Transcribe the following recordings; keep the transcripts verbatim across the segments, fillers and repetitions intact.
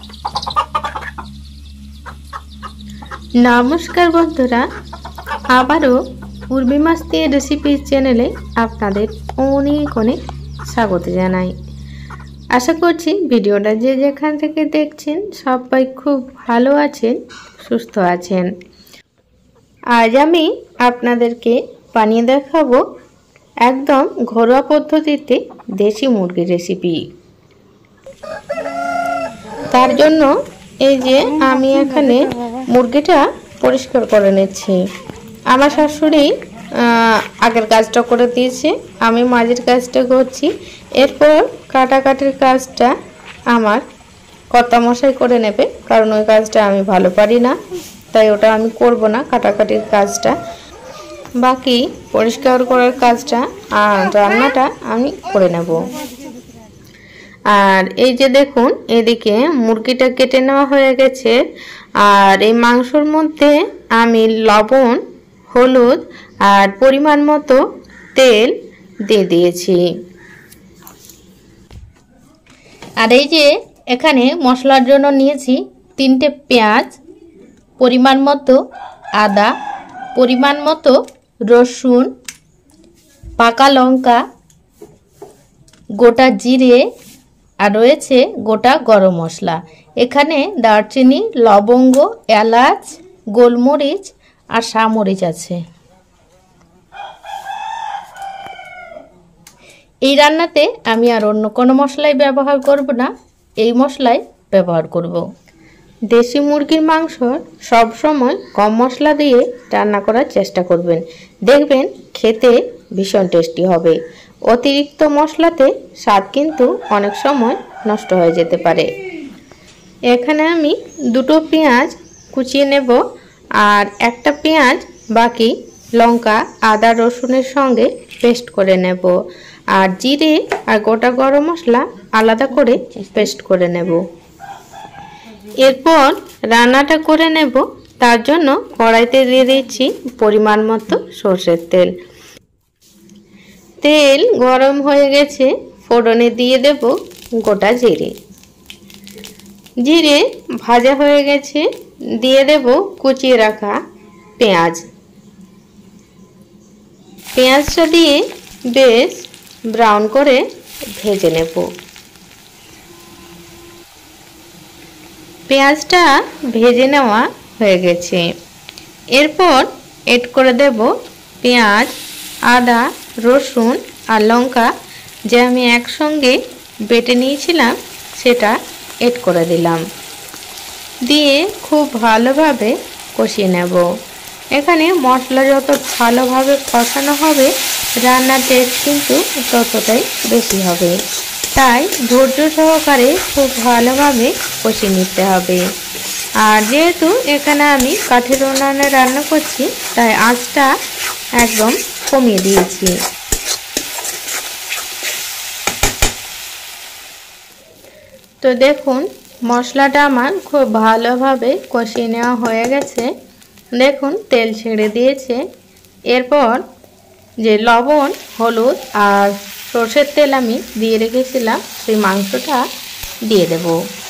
नमस्कार बंधुरा आबारो उर्मी मास्ती रेसिपि चैनेले आपनादेर अनेक अनेक स्वागत जानाई। आशा करछि भिडियोटा जे जेखान थेके देखछेन सबाई खूब भालो आछेन, सुस्थ आछेन। आज आमी आपनादेरके बानिये देखाबो एकदम घरोया पद्धतिते देशी मुरगिर रेसिपि। तार जोन्नो এই যে আমি এখানে মুরগিটা পরিষ্কার করে নিচ্ছি। আমার শাশুড়ি আগের কাজটা করে দিয়েছে, আমি মাঝের কাজটা করছি। এরপর কাটাকাটির কাজটা আমার কর্তামশাই করে নেবে, কারণ ওই কাজটা আমি ভালো পারি না, তাই ওটা আমি করব না। কাটাকাটির কাজটা, বাকি পরিষ্কার করার কাজটা আর রান্নাটা আমি করে নেব। আর এই যে দেখুন, এদিকে মুরগিটা কেটে নেওয়া হয়ে গেছে। আর এই মাংসর মধ্যে আমি লবণ, হলুদ আর পরিমাণ মতো তেল দিয়ে দিয়েছি। আর এই যে এখানে মশলার জন্য নিয়েছি তিনটে পেঁয়াজ, পরিমাণ মতো আদা, পরিমাণ মতো রসুন, পাকা লঙ্কা, গোটা জিরে আর রয়েছে গোটা গরম মশলা। এখানে দারচিনি, লবঙ্গ, এলাচ, গোলমরিচ আর শামরিচ আছে। এই রান্নাতে আমি আর অন্য কোনো মশলাই ব্যবহার করব না, এই মশলাই ব্যবহার করব। দেশি মুরগির মাংস সব সময় কম মশলা দিয়ে রান্না করার চেষ্টা করবেন, দেখবেন খেতে ভীষণ টেস্টি হবে। অতিরিক্ত মশলাতে স্বাদ কিন্তু অনেক সময় নষ্ট হয়ে যেতে পারে। এখানে আমি দুটো পেঁয়াজ কুচিয়ে নেব, আর একটা পেঁয়াজ বাকি লঙ্কা, আদা, রসুনের সঙ্গে পেস্ট করে নেব। আর জিরে আর গোটা গরম মশলা আলাদা করে পেস্ট করে নেব। এরপর রান্নাটা করে নেব, তার জন্য কড়াইতে দিয়ে দিচ্ছি পরিমাণ মতো সরষের তেল। তেল গরম হয়ে গেছে, ফোড়নে দিয়ে দেব গোটা জিরে। জিরে ভাজা হয়ে গেছে, দিয়ে দেব কুচিয়ে রাখা পেঁয়াজ। পেঁয়াজটা দিয়ে বেশ ব্রাউন করে ভেজে নেব। পেঁয়াজটা ভেজে নেওয়া হয়ে গেছে। এরপর এড করে দেব পেঁয়াজ, আদা, রসুন আর লঙ্কা যে আমি একসঙ্গে বেটে নিয়েছিলাম সেটা এড করে দিলাম। দিয়ে খুব ভালোভাবে কষিয়ে নেব। এখানে মশলা যত ভালোভাবে কষানো হবে রান্নার টেস্ট কিন্তু ততটাই বেশি হবে, তাই ধৈর্য সহকারে খুব ভালোভাবে কষিয়ে নিতে হবে। আর যেহেতু এখানে আমি কাঠের উনুনে রান্না করছি, তাই আঁচটা একদম কমিয়ে দিয়েছি। তো দেখুন মশলাটা আমার খুব ভালোভাবে কষিয়ে নেওয়া হয়ে গেছে। দেখুন তেল ছেড়ে দিয়েছে। এরপর যে লবণ, হলুদ আর সরষের তেল আমি দিয়ে রেখেছিলাম সেই মাংসটা দিয়ে দেব।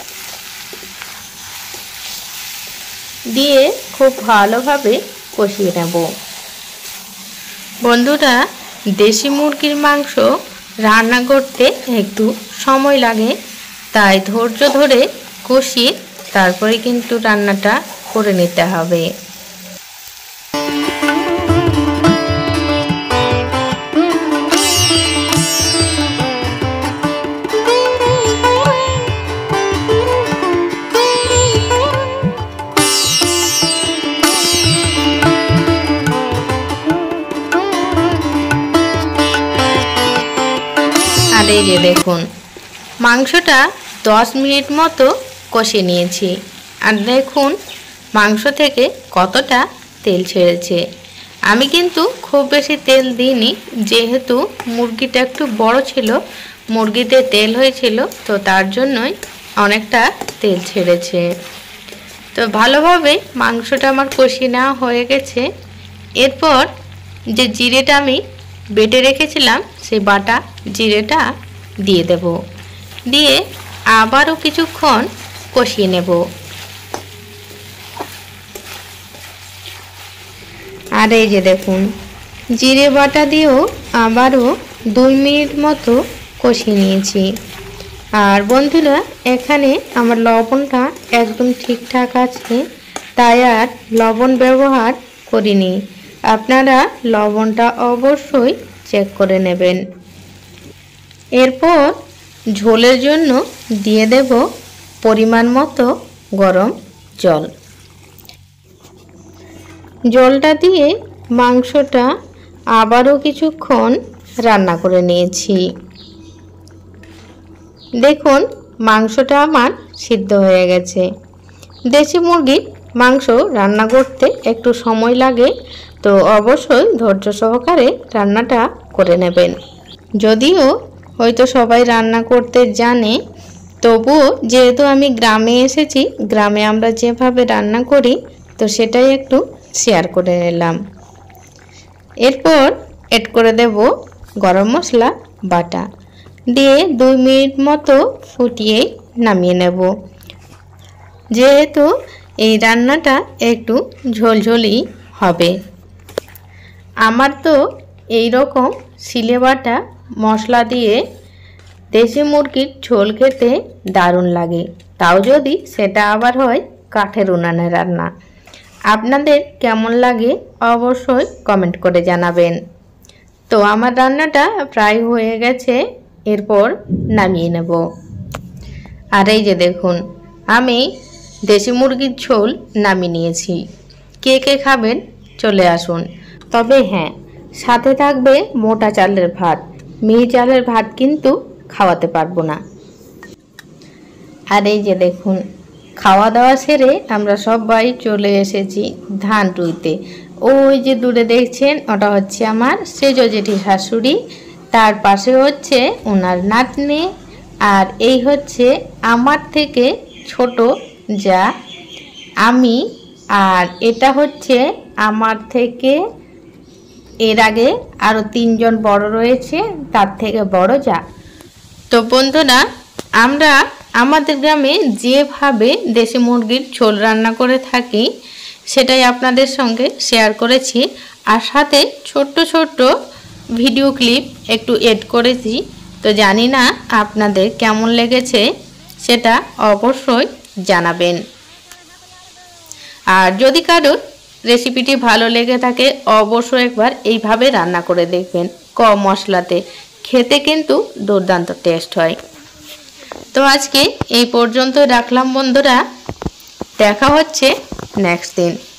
দিয়ে খুব ভালোভাবে কষিয়ে নেব। বন্ধুরা, দেশি মুরগির মাংস রান্না করতে একটু সময় লাগে, তাই ধৈর্য ধরে কষিয়ে তারপরে কিন্তু রান্নাটা করে নিতে হবে। আর এই যে দেখুন মাংসটা দশ মিনিট মতো কষে নিয়েছি। আর দেখুন মাংস থেকে কতটা তেল ছেড়েছে। আমি কিন্তু খুব বেশি তেল দিইনি, যেহেতু মুরগিটা একটু বড় ছিল, মুরগিতে তেল হয়েছিল, তো তার জন্যই অনেকটা তেল ছেড়েছে। তো ভালোভাবে মাংসটা আমার কষিয়ে নেওয়া হয়ে গেছে। এরপর যে জিরেটা আমি বেটে রেখেছিলাম সেই বাটা জিরেটা দিয়ে দেব। দিয়ে আবারও কিছুক্ষণ কষিয়ে নেব। আর এই যে দেখুন জিরে বাটা দিয়েও আবারও দুই মিনিট মতো কষিয়ে নিয়েছি। আর বন্ধুরা এখানে আমার লবণটা একদম ঠিকঠাক আছে, তাই আর লবণ ব্যবহার করিনি। আপনারা লবণটা অবশ্যই চেক করে নেবেন। এরপর ঝোলের জন্য দিয়ে দেব পরিমাণ মতো গরম জল। জলটা দিয়ে মাংসটা আবারও কিছুক্ষণ রান্না করে নিয়েছি। দেখুন মাংসটা আমার সিদ্ধ হয়ে গেছে। দেশি মুরগির মাংস রান্না করতে একটু সময় লাগে, তো অবশ্যই ধৈর্য সহকারে রান্নাটা করে নেবেন। যদিও হয়তো সবাই রান্না করতে জানে, তবুও যেহেতু আমি গ্রামে এসেছি, গ্রামে আমরা যেভাবে রান্না করি তো সেটাই একটু শেয়ার করে নিলাম। এরপর এড করে দেব গরম মশলা বাটা, দিয়ে দুই মিনিট মতো ফুটিয়ে নামিয়ে নেব। যেহেতু এই রান্নাটা একটু ঝোলঝোলই হবে। আমার তো এই রকম সিলে বাটা মশলা দিয়ে দেশি মুরগির ঝোল খেতে দারুণ লাগে, তাও যদি সেটা আবার হয় কাঠের উনানে রান্না। আপনাদের কেমন লাগে অবশ্যই কমেন্ট করে জানাবেন। তো আমার রান্নাটা প্রায় হয়ে গেছে, এরপর নামিয়ে নেব। আর এই যে দেখুন আমি দেশি মুরগির ঝোল নামিয়ে নিয়েছি। কে কে খাবেন চলে আসুন। তবে হ্যাঁ, সাথে থাকবে মোটা চালের ভাত, মিহি চালের ভাত কিন্তু খাওয়াতে পারবো না। আর এই যে দেখুন খাওয়া দাওয়া সেরে আমরা সবাই চলে এসেছি ধান রুইতে। ওই যে দূরে দেখছেন ওটা হচ্ছে আমার সেজ জেঠি শাশুড়ি, তার পাশে হচ্ছে ওনার নাতনি, আর এই হচ্ছে আমার থেকে ছোট যা আমি, আর এটা হচ্ছে আমার থেকে এর আগে আরও তিনজন বড় রয়েছে, তার থেকে বড় যা। তো বন্ধুরা আমরা আমাদের গ্রামে যেভাবে দেশি মুরগির ঝোল রান্না করে থাকি সেটাই আপনাদের সঙ্গে শেয়ার করেছি, আর সাথে ছোট্ট ছোট্ট ভিডিও ক্লিপ একটু এড করেছি। তো জানি না আপনাদের কেমন লেগেছে সেটা অবশ্যই জানাবেন। আর যদি কারোর রেসিপিটি ভালো লেগে থাকে অবশ্যই একবার এইভাবে রান্না করে দেখবেন, কম মশলাতে, খেতে কিন্তু দুর্দান্ত টেস্ট হয়। তো আজকে এই পর্যন্ত রাখলাম বন্ধুরা, দেখা হচ্ছে নেক্সট দিন।